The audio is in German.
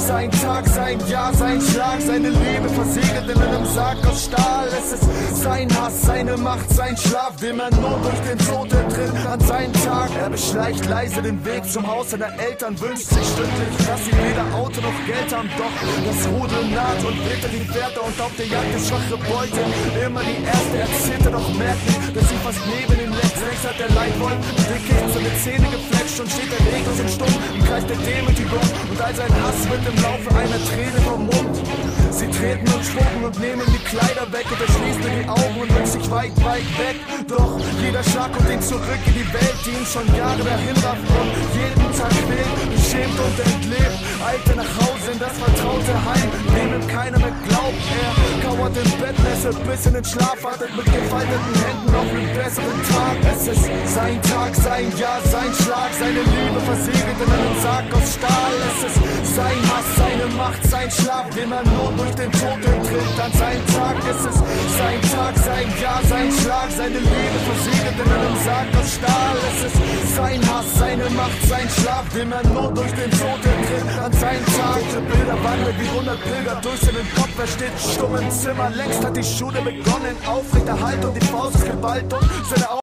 sein Tag, sein Jahr, sein Schlag, seine Liebe versiegelt in einem Sarg aus Stahl. Es ist sein Hass, seine Macht, sein Schlaf, dem er nur durch den Tod entritt an seinen Tag. Er beschleicht leise den Weg zum Haus seiner Eltern, wünscht sich stündlich, dass sie weder Auto noch Geld haben. Doch das Rudel naht und weht die Pferde und auf der Jagd ist schwache Beute. Immer die erste erzählte, doch merkt nicht, dass sie fast neben ihm leckt. Rechts hat der Leitwolf dickicht, seine Zähne gefletscht und steht der Weg aus dem Stumm im Kreis der Demütigung. Und all sein Hass wird im Laufe einer Träne vom Mund. Sie treten und spucken und nehmen die Kleider weg und er schließt mir die Augen und wünscht sich weit, weit weg. Doch jeder Schlag kommt ihn zurück in die Welt, die ihn schon Jahre dahin rafft und jeden Tag quält, beschämt und entlebt. Eilt er nach Hause in das vertraute Heim, dem ihm keiner mehr glaubt. Er kauert im Bett, lässt bis in den Schlaf, wartet mit gefalteten Händen auf einen besseren Tag. Es ist sein Tag, sein Jahr, sein Schlag, seine Liebe versiegelt in einem Sarg aus Stahl. Es ist sein Hass, seine Macht, sein Schlaf, dem er nur durch den Tod entritt an seinen Tag. Es ist sein Tag, sein Jahr, sein Schlag, seine Liebe versiegelt in einem Sarg aus Stahl. Es ist sein Hass, seine Macht, sein Schlaf, dem er nur durch den Tod entritt an seinen Tag. Bilder wandern wie 100 Pilger durch seinen Kopf, er steht stumm im Zimmer. Längst hat die Schule begonnen, aufrechter Halt und die Faust ist Gewalt und seine